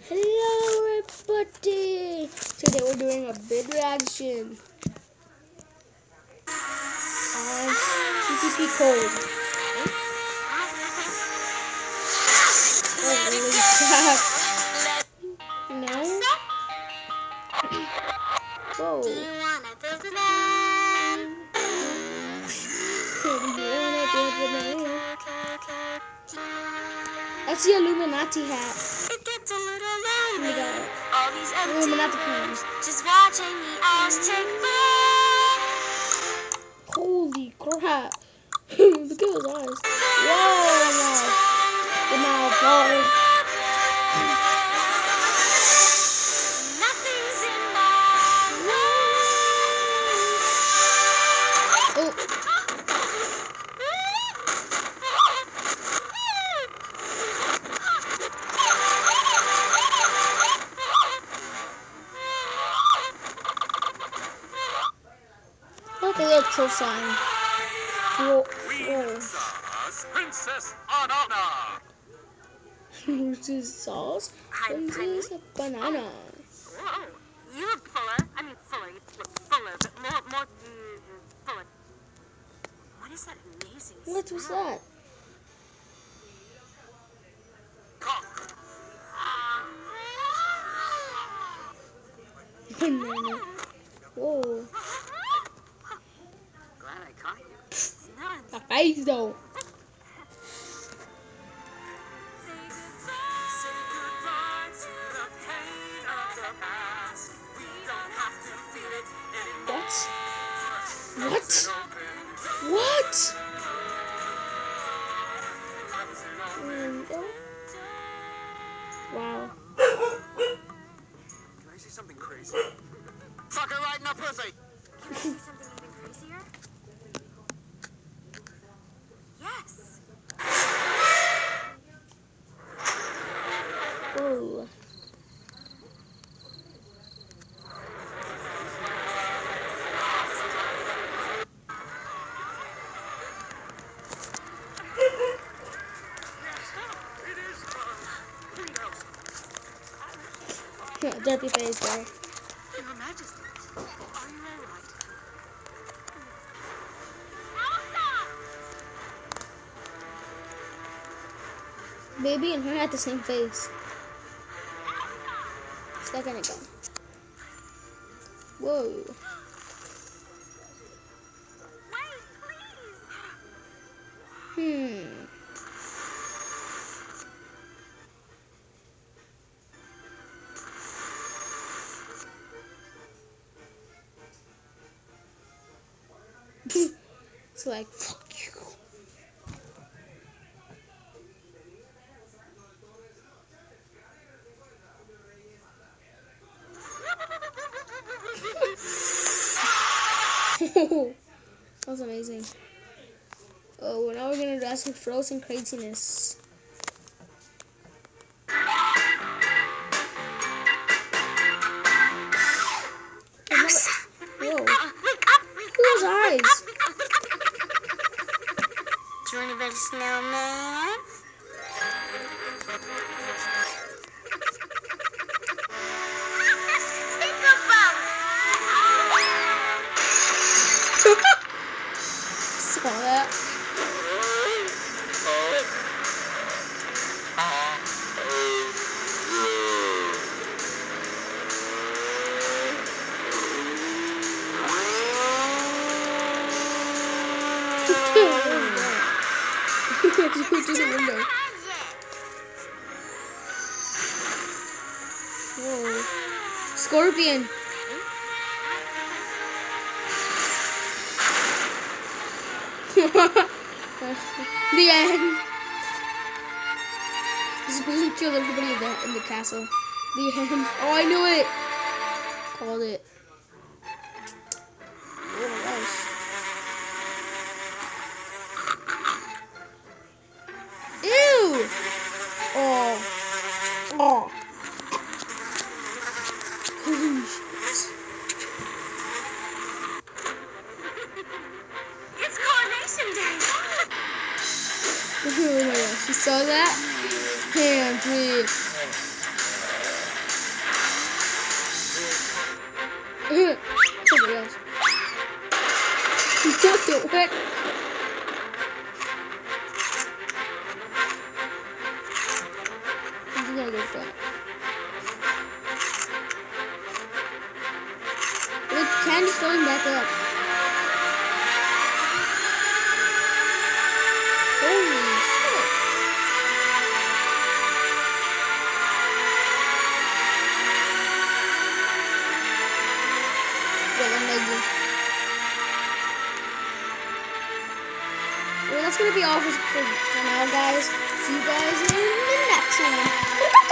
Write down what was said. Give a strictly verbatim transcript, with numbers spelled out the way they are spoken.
Hello everybody! Today we're doing a bid reaction on T T P Code. Holy crap! No? Whoa. That's the Illuminati hat. It gets a little lonely. Oh All these empty Illuminati rooms, plans. just watching the hours tick by. Holy crap! Look at those eyes. Whoa! The mouth. Oh. Nothing's in my way. Oh. Look, a little troll sign. Whoa. Whoa. Princess Anana. Princess sauce. Hi, Princess banana. Whoa, you look fuller. I mean, fuller. You look fuller, but more, more mm, fuller. What is that amazing What was smell? that? Banana. Whoa. Glad I caught you. It's not. My face though. Say goodbye to the pain of the past. We don't have to feel it anymore. What? What? What? And, oh. Wow. Can I say something crazy? Fuck her right in the pussy. Can I say something even crazier? Yes. Whoa. Derpy face there. Your Majesty, are you all right? Baby and her had the same face. It's not gonna go. Whoa. Wait, please. Hmm. It's like, fuck you. That was amazing. Oh, now we're gonna do some frozen craziness. Elsa, Whoa. wake up, wake up, wake Look at those up, wake eyes. up, wake up, wake up, wake up, wake up. Do you want to build a snowman? Saw that. Just put it through the window. Whoa. Scorpion. The end. This is supposed to kill everybody in the, in the castle. The end. Oh, I knew it. Called it. Oh my gosh. Ew. Oh. Oh. Holy shit. It's Coronation Day. Oh my gosh, you saw that? Hand drip. Do it. I'm just gonna go for it. Look, Candy's going back up. Holy shit. Well, I'm lazy. Well, that's gonna be all for, for, for now, guys. See you guys in the next one.